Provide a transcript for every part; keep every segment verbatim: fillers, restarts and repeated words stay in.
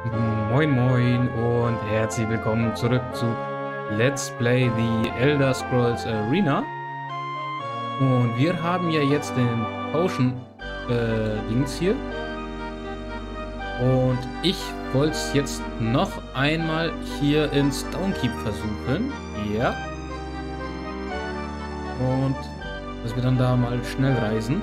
Moin Moin und herzlich willkommen zurück zu Let's Play The Elder Scrolls Arena. Und wir haben ja jetzt den Potion äh, Dings hier. Und ich wollte es jetzt noch einmal hier in Stonekeep versuchen. Ja. Und dass wir dann da mal schnell reisen.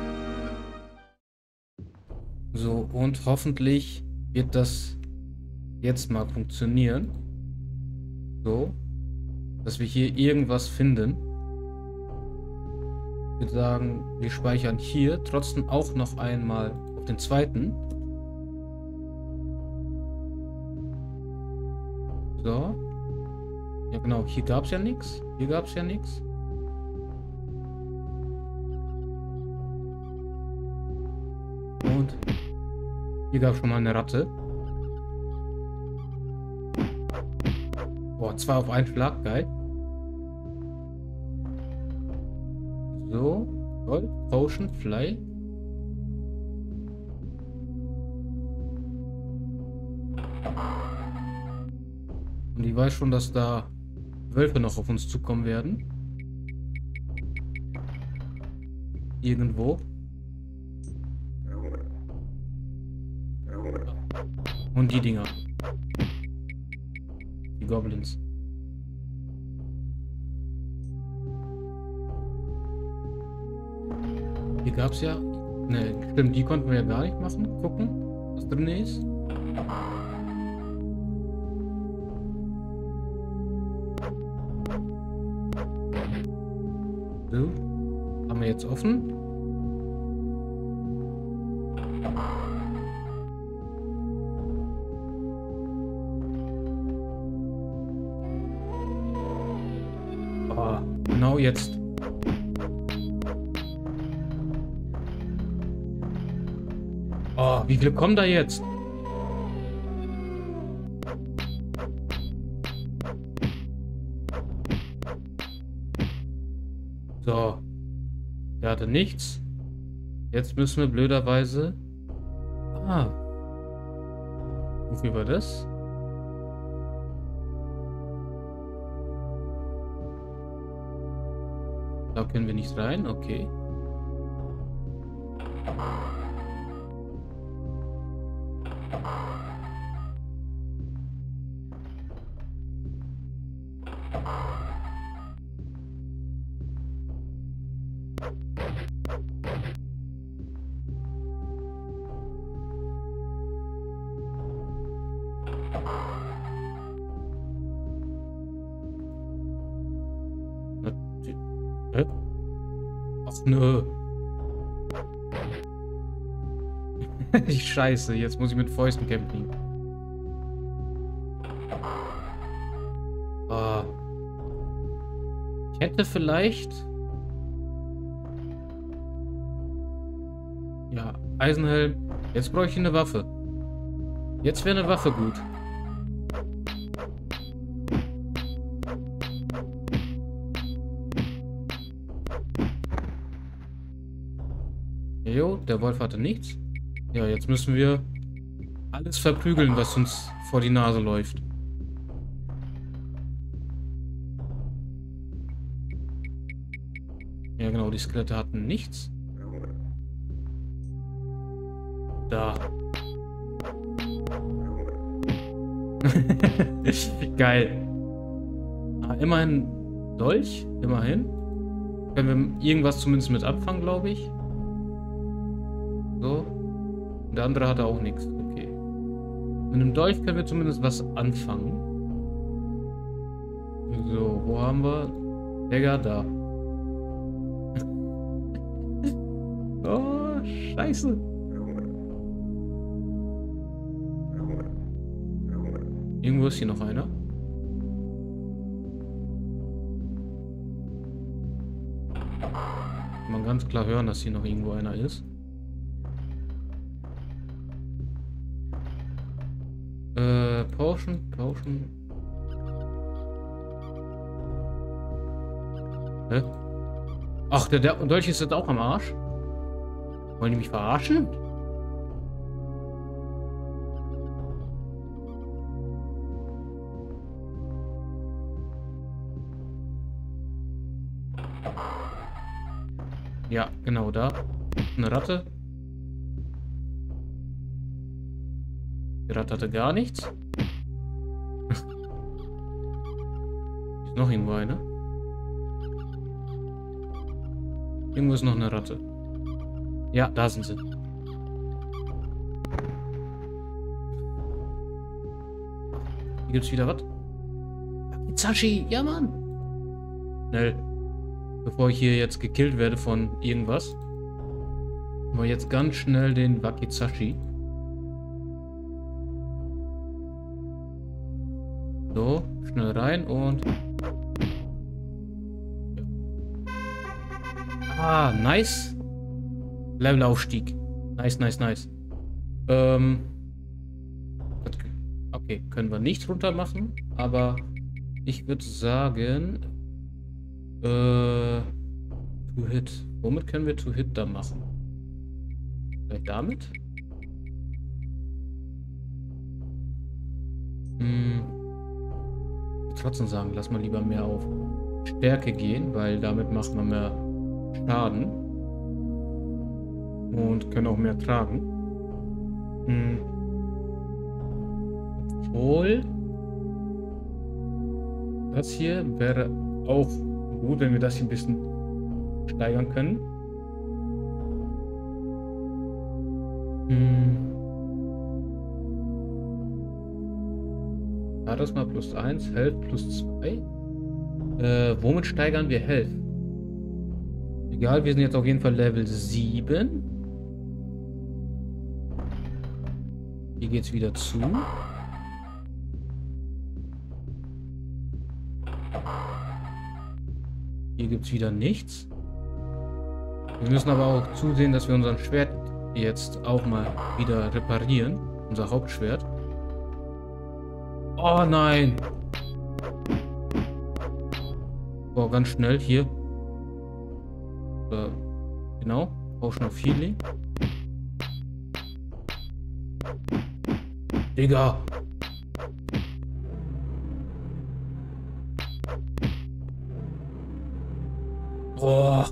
So, und hoffentlich wird das jetzt mal funktionieren. So, dass wir hier irgendwas finden. Ich würde sagen, wir speichern hier trotzdem auch noch einmal auf den zweiten. So. Ja genau, hier gab es ja nichts. Hier gab es ja nichts. Und hier gab es schon mal eine Ratte. Boah, zwei auf einen Schlag, geil. So, toll. Potion, Fly. Und ich weiß schon, dass da Wölfe noch auf uns zukommen werden. Irgendwo. Und die Dinger. Die Goblins. Hier gab es ja... Ne, stimmt, die konnten wir ja gar nicht machen. Gucken, was drin ist. So. Haben wir jetzt offen. Genau jetzt. Oh, wie viele kommen da jetzt? So. Der hatte nichts. Jetzt müssen wir blöderweise... Ah. Wofür war das? Da können wir nicht rein, okay. Hä? Ach nö. Scheiße, jetzt muss ich mit Fäusten kämpfen. Ah. Ich hätte vielleicht... Ja, Eisenhelm. Jetzt brauche ich eine Waffe. Jetzt wäre eine Waffe gut. Jo, der Wolf hatte nichts. Ja, jetzt müssen wir alles verprügeln, was uns vor die Nase läuft. Ja, genau, die Skelette hatten nichts. Da. Geil. Ah, immerhin Dolch, immerhin. Können wir irgendwas zumindest mit abfangen, glaube ich. So. Und der andere hatte auch nichts. Okay. Mit einem Dolch können wir zumindest was anfangen. So, wo haben wir? Digga, da. Oh, scheiße. Irgendwo ist hier noch einer. Kann man ganz klar hören, dass hier noch irgendwo einer ist. Äh, Potion, Potion. Hä? Ach, der, der Dolch ist jetzt auch am Arsch. Wollen die mich verarschen? Ja, genau da. Eine Ratte. Die Ratte hatte gar nichts. Ist noch irgendwo eine? Irgendwo ist noch eine Ratte. Ja, da sind sie. Hier gibt's wieder was. Wakizashi, ja Mann. Schnell. Bevor ich hier jetzt gekillt werde von irgendwas. Machen wir jetzt ganz schnell den Wakizashi. So, schnell rein und... Ah, nice. Levelaufstieg. Nice, nice, nice. Ähm... Okay, können wir nicht runter machen, aber ich würde sagen... Äh... To Hit. Womit können wir To Hit da machen? Vielleicht damit? Hm... Trotzdem sagen, lass mal lieber mehr auf Stärke gehen, weil damit macht man mehr Schaden und können auch mehr tragen. Hm. Obwohl das hier wäre auch gut, wenn wir das hier ein bisschen steigern können. Hm. Das mal plus eins, Health plus zwei. Äh, womit steigern wir Health? Egal, wir sind jetzt auf jeden Fall Level sieben. Hier geht's wieder zu. Hier gibt's wieder nichts. Wir müssen aber auch zusehen, dass wir unser Schwert jetzt auch mal wieder reparieren. Unser Hauptschwert. Oh nein! Oh, ganz schnell hier. Äh, genau. Potion of Healing. Digga! Oh!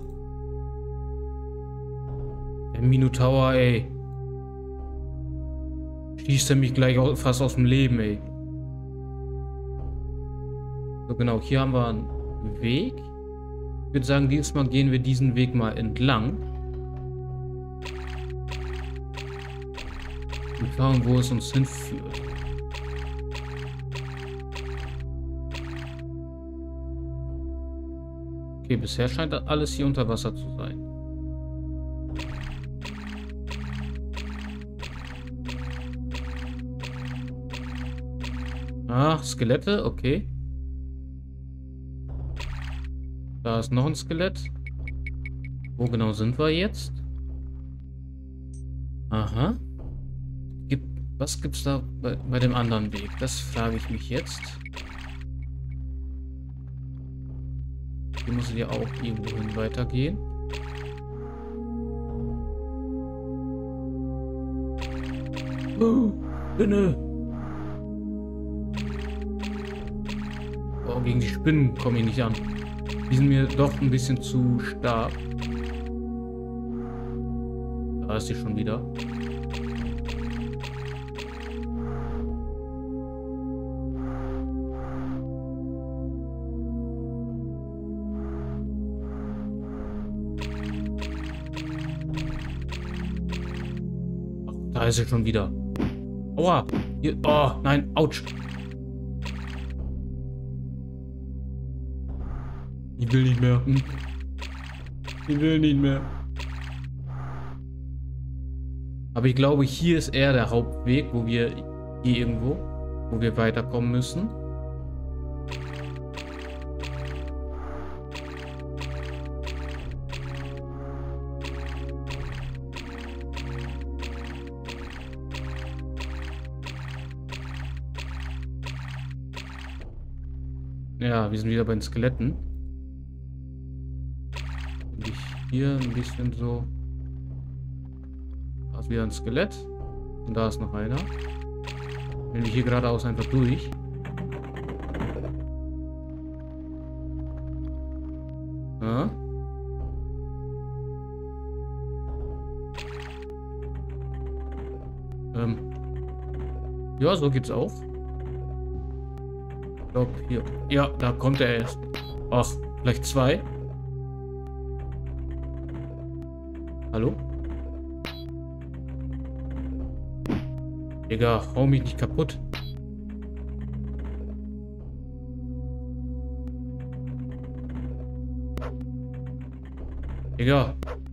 Der Minotaur, ey. Schießt er mich gleich fast aus dem Leben, ey. So, genau, hier haben wir einen Weg. Ich würde sagen, diesmal gehen wir diesen Weg mal entlang. Und schauen, wo es uns hinführt. Okay, bisher scheint alles hier unter Wasser zu sein. Ach, Skelette, okay. Da ist noch ein Skelett. Wo genau sind wir jetzt? Aha. Gibt, was gibt's da bei, bei dem anderen Weg? Das frage ich mich jetzt. Hier muss ja auch irgendwo hin weitergehen. Oh, Spinne! Oh, gegen die Spinnen komme ich nicht an. Die sind mir doch ein bisschen zu stark. Da ist sie schon wieder. Ach, da ist sie schon wieder. Aua! Hier, oh, nein, ouch! Ich will nicht mehr. Ich will nicht mehr. Aber ich glaube, hier ist eher der Hauptweg, wo wir hier irgendwo, wo wir weiterkommen müssen. Ja, wir sind wieder bei den Skeletten. Hier ein bisschen so. Da ist wieder ein Skelett. Und da ist noch einer. Wenn wir hier geradeaus einfach durch. Ja. Ja, so geht's auch. Ich glaube, hier. Ja, da kommt er erst. Ach, vielleicht zwei. Hallo? Digga, hau mich nicht kaputt. Digga.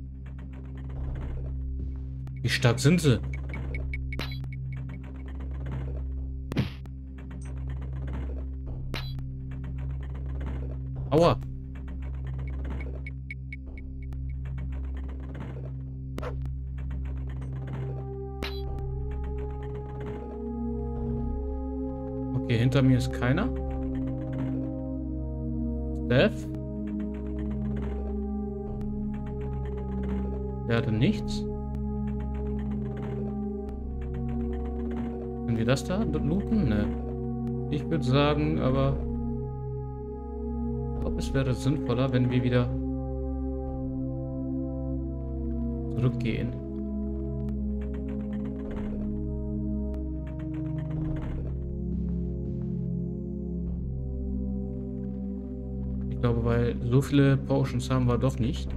Wie stark sind sie? Aua. Okay, hinter mir ist keiner. Steph? Der hatte nichts. Können wir das da looten? Ne. Ich würde sagen, aber ich glaube, es wäre sinnvoller, wenn wir wieder zurückgehen. Ich glaube, weil so viele Potions haben wir doch nicht.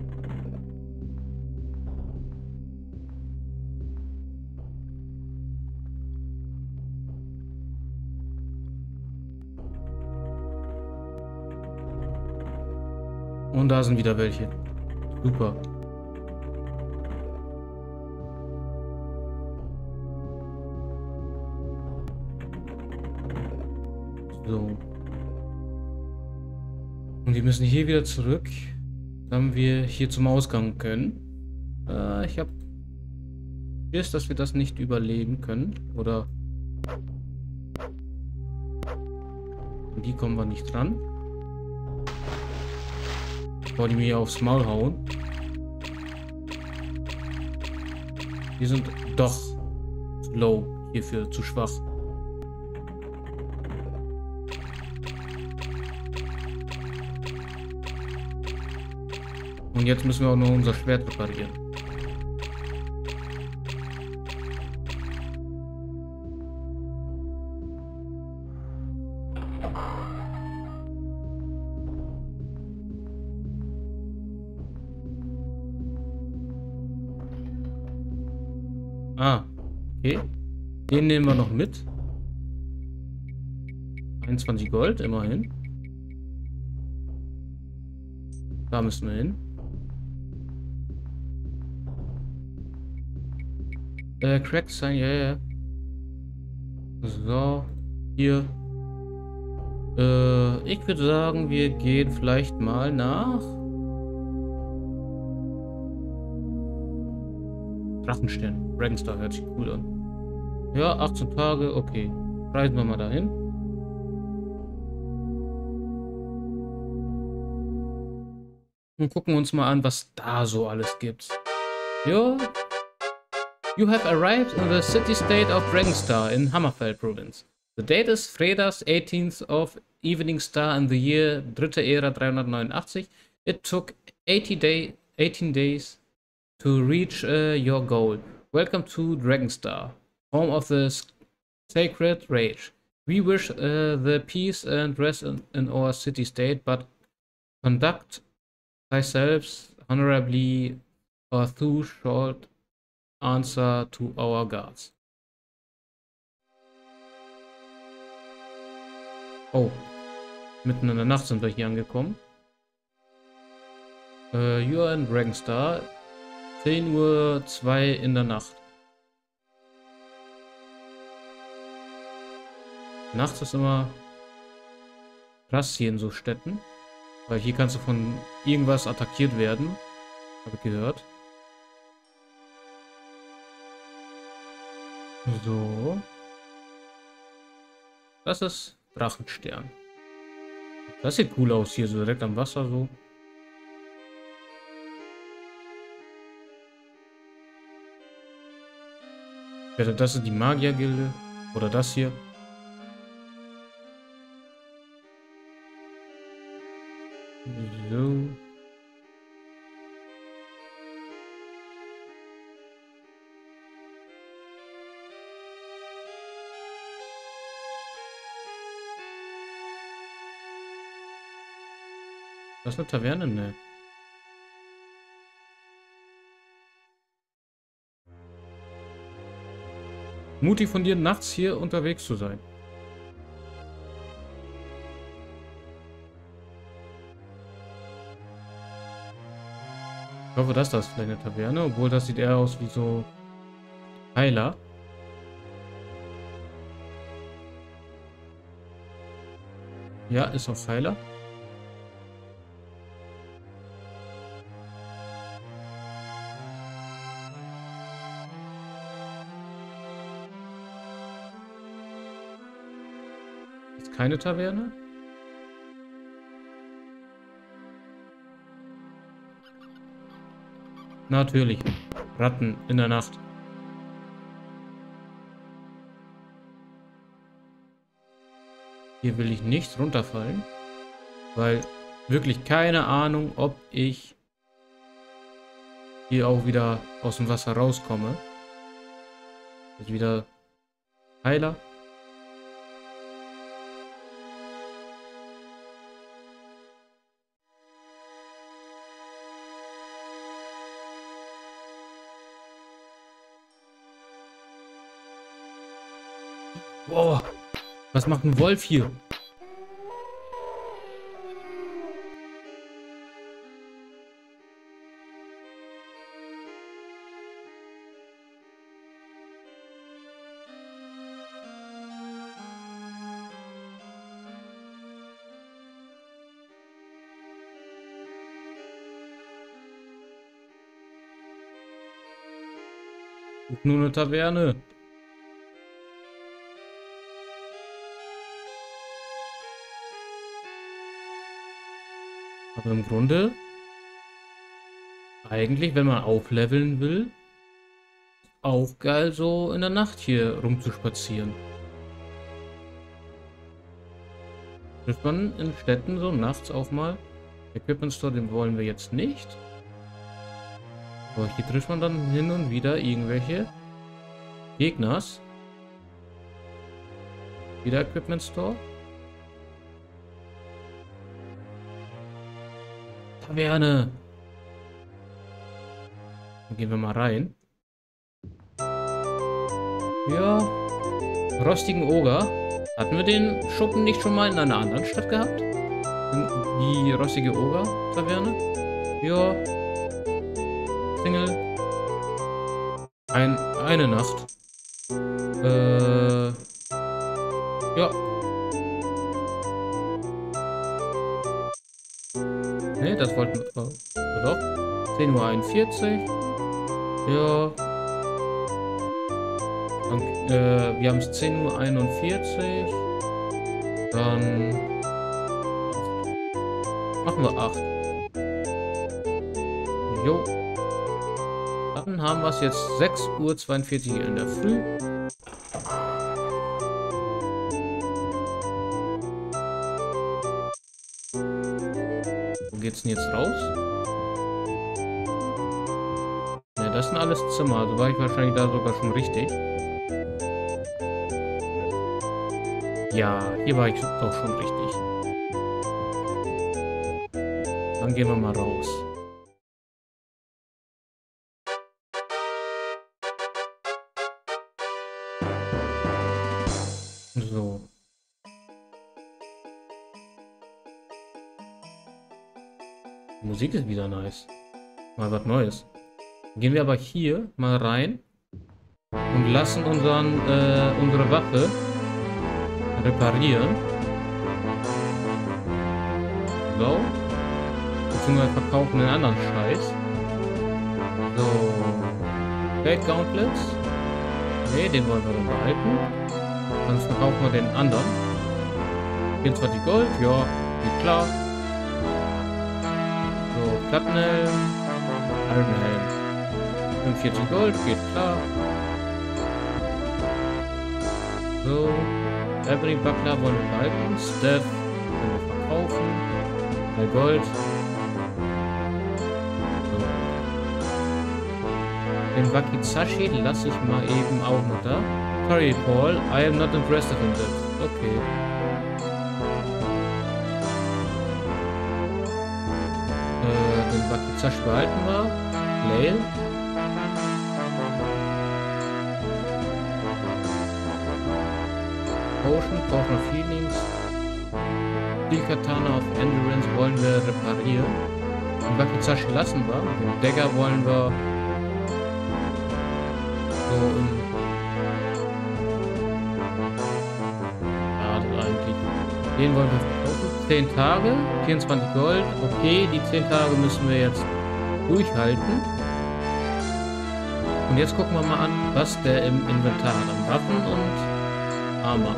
Und da sind wieder welche. Super. So. Und wir müssen hier wieder zurück, damit wir hier zum Ausgang können. Äh, ich habe Schiss, dass wir das nicht überleben können. Oder an die kommen wir nicht dran. Bevor die mir aufs Maul hauen. Die sind doch low hierfür, zu schwach. Und jetzt müssen wir auch nur unser Schwert reparieren. Ah, okay. Den nehmen wir noch mit. einundzwanzig Gold, immerhin. Da müssen wir hin. Äh, Crack sein, ja, ja. So, hier. Äh, ich würde sagen, wir gehen vielleicht mal nach Drachenstern. Dragonstar hört sich cool an. Ja, achtzehn Tage, okay. Reisen wir mal dahin. Und gucken uns mal an, was da so alles gibt. Ja. You have arrived in the city-state of Dragonstar in Hammerfell province. The date is Fredas eighteenth of Evening Star in the year dritte Ära dreihundertneunundachtzig. It took eighty day, eighteen days to reach uh, your goal. Welcome to Dragonstar, home of the sacred rage. We wish uh, the peace and rest in, in our city-state, but conduct thyself honorably or thou shalt answer to our gods. Oh, mitten in der Nacht sind wir hier angekommen. Uh, you are in Dragonstar. zehn Uhr zwei in der Nacht. Nachts ist immer krass hier in so Städten. Weil hier kannst du von irgendwas attackiert werden. Habe ich gehört. So. Das ist Drachenstern. Das sieht cool aus hier, so direkt am Wasser so. Ich wette, das ist die Magiergilde. Oder das hier. So. Das ist eine Taverne? Ne. Mutig von dir, nachts hier unterwegs zu sein. Ich hoffe, dass das vielleicht eine Taverne, obwohl das sieht eher aus wie so Heiler. Ja, ist auch Heiler. Ist keine Taverne? Natürlich. Ratten in der Nacht. Hier will ich nicht runterfallen, weil wirklich keine Ahnung, ob ich hier auch wieder aus dem Wasser rauskomme. Jetzt wieder Heiler. Wow, was macht ein Wolf hier? Nur eine Taverne. Aber im Grunde, eigentlich, wenn man aufleveln will, auch geil, so in der Nacht hier rumzuspazieren. Trifft man in Städten so nachts auch mal? Equipment Store, den wollen wir jetzt nicht. Aber hier trifft man dann hin und wieder irgendwelche Gegners. Wieder Equipment Store. Taverne. Dann gehen wir mal rein. Ja. Rostigen Oger. Hatten wir den Schuppen nicht schon mal in einer anderen Stadt gehabt? Die rostige Oger-Taverne? Ja. Single. Ein, eine Nacht. Äh. Ja. Ne, das wollten wir. Oh, doch. zehn Uhr einundvierzig. Ja. Dann, äh, wir haben es zehn Uhr einundvierzig. Dann machen wir acht. Jo. Dann haben wir es jetzt sechs Uhr zweiundvierzig in der Früh. Wo geht's denn jetzt raus? Ne, das sind alles Zimmer. Also war ich wahrscheinlich da sogar schon richtig. Ja, hier war ich doch schon richtig. Dann gehen wir mal raus. So. Die Musik ist wieder nice. Mal was Neues. Gehen wir aber hier mal rein und lassen unseren, äh, unsere Waffe reparieren. So. Beziehungsweise verkaufen den anderen Scheiß. So. Blade Gauntlets. Ne, den wollen wir dann behalten. Dann verkaufen wir den anderen. vierundzwanzig Gold, ja, geht klar. So, Plattenhelm. Ironhelm. fünfundvierzig Gold, geht klar. So. Every Buckler wollen wir behalten. Staff können wir verkaufen. drei Gold. So. Den Wakizashi lasse ich mal eben auch noch da. Sorry, Paul, I am not impressed in that. Okay. Äh, den Wakizashi behalten wir. Flail. Potion, Potion of Healings. Die Katana of Endurance wollen wir reparieren. Den Wakizashi lassen wir. Den Dagger wollen wir so im... Ja, das eigentlich. Den wollen wir verkaufen. zehn Tage, vierundzwanzig Gold. Okay, die zehn Tage müssen wir jetzt durchhalten. Und jetzt gucken wir mal an, was der im Inventar hat. An Waffen und Armor.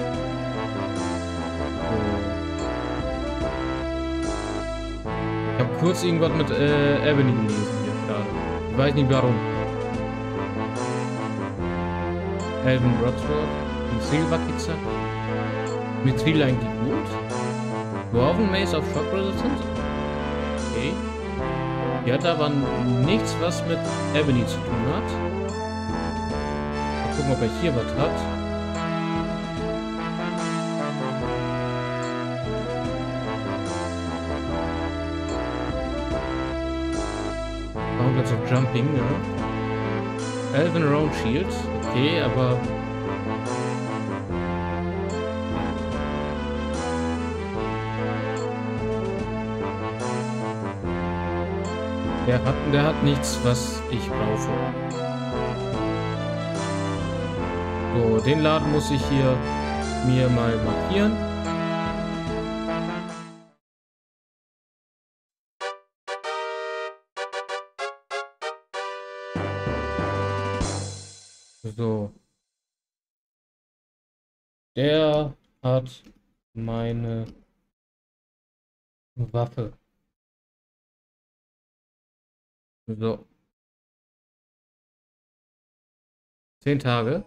Ich habe kurz irgendwas mit äh, Ebony gelesen hier gerade. Ich weiß nicht warum. Elven Broadsword. Mithril Wakizashi. Mithril eigentlich gut. Dwarven Mace of Shock Resistance. Okay. Die hat aber nichts, was mit Ebony zu tun hat. Mal gucken, ob er hier was hat. Gauntlets of Jumping, ne? Elven Round Shield. Okay, aber... Der hat, der hat nichts, was ich brauche. So, den Laden muss ich hier mir mal markieren. So. Der hat meine Waffe. So. Zehn Tage.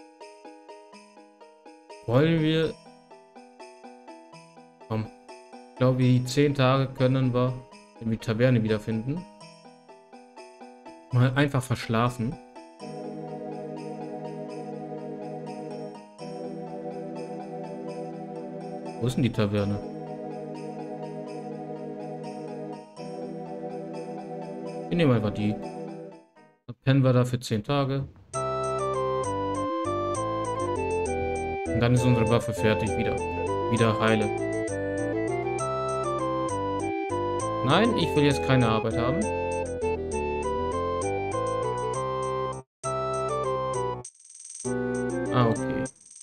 Wollen wir... Komm. Ich glaube, die zehn Tage können wir in die Taverne wiederfinden. Mal einfach verschlafen. Wo ist denn die Taverne? Wir nehmen einfach die. Dann pennen wir da für zehn Tage. Und dann ist unsere Waffe fertig wieder. Wieder heile. Nein, ich will jetzt keine Arbeit haben. Ah, okay.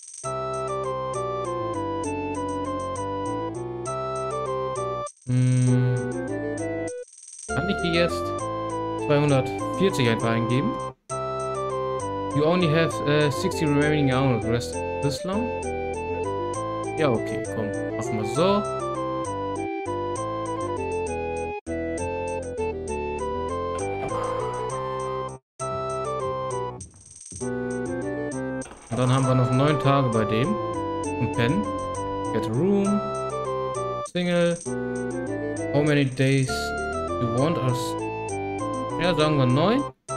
Hm. Kann ich die jetzt zweihundertvierzig einfach eingeben? You only have uh, sixty remaining hours. Rest this long? Ja, okay, komm. Machen wir so. Und dann haben wir noch neun Tage bei dem. Und pennen. Get a room. Single. How many days you want us? Ja, sagen wir neun.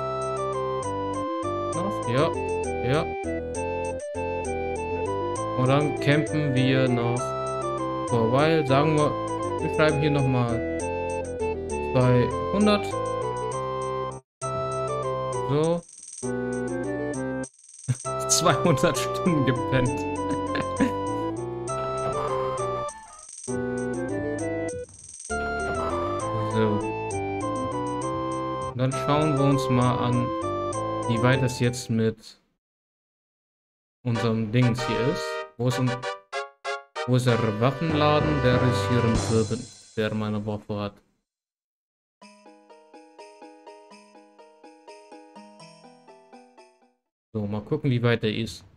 Noch? Ja. Ja. Und dann campen wir noch for a while. Sagen wir, wir schreiben hier nochmal zweihundert. So. zweihundert Stunden gepennt. So. Und dann schauen wir uns mal an, wie weit es jetzt mit unserem Dings hier ist. Wo ist, un wo ist der Waffenladen? Der ist hier im Süden, der meine Waffe hat. So, mal gucken, wie weit er ist.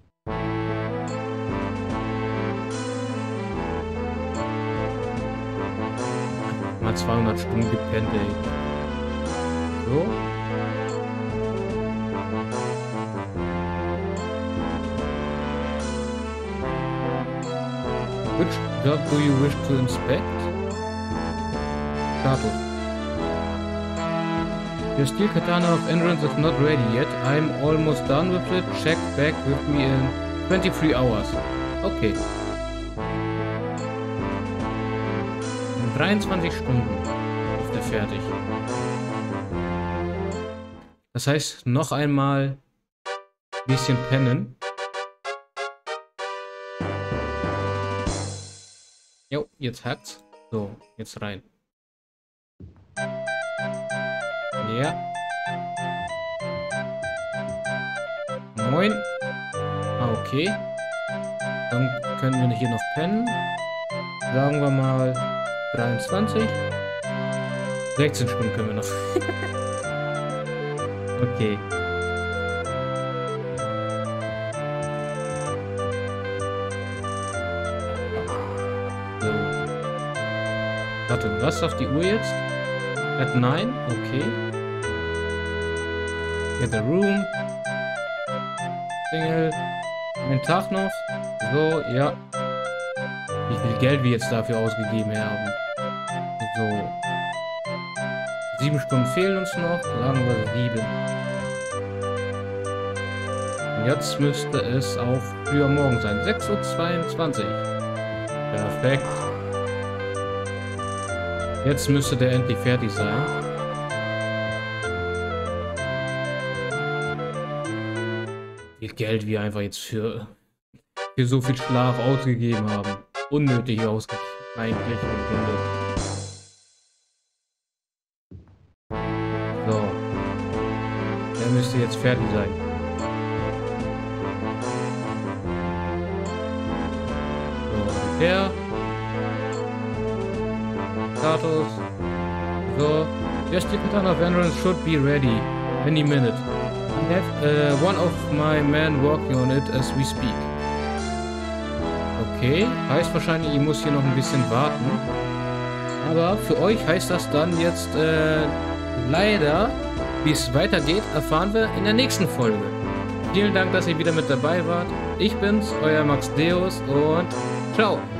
Mal zweihundert Stunden gepennt, ey. So. Which job do you wish to inspect? Status. Your steel katana of endurance is not ready yet. I'm almost done with it. Check back with me in twenty-three hours. Okay. In dreiundzwanzig Stunden ist er fertig. Das heißt, noch einmal ein bisschen pennen. Jo, jetzt hackt's. So, jetzt rein. Ja. Moin. Ah, okay. Dann können wir hier noch pennen. Sagen wir mal dreiundzwanzig. sechzehn Stunden können wir noch. Okay. So. Warte, was sagt die Uhr jetzt? At nine? Okay. Get the room. Single. Einen Tag noch. So, ja. Wie viel Geld wir jetzt dafür ausgegeben haben. So. Sieben Stunden fehlen uns noch. Sagen wir sieben. Und jetzt müsste es auch früher morgen sein. sechs Uhr zweiundzwanzig. Perfekt. Jetzt müsste der endlich fertig sein. Wie viel Geld wir einfach jetzt für, für so viel Schlaf ausgegeben haben. Unnötig ausgegeben eigentlich im Grunde. So. Der müsste jetzt fertig sein. So, der. Status. So. Just the Katana Veterans should be ready any minute. I have uh, one of my men working on it as we speak. Okay, heißt wahrscheinlich, ich muss hier noch ein bisschen warten. Aber für euch heißt das dann jetzt äh, leider, wie es weitergeht, erfahren wir in der nächsten Folge. Vielen Dank, dass ihr wieder mit dabei wart. Ich bin's, euer Max Deus und ciao.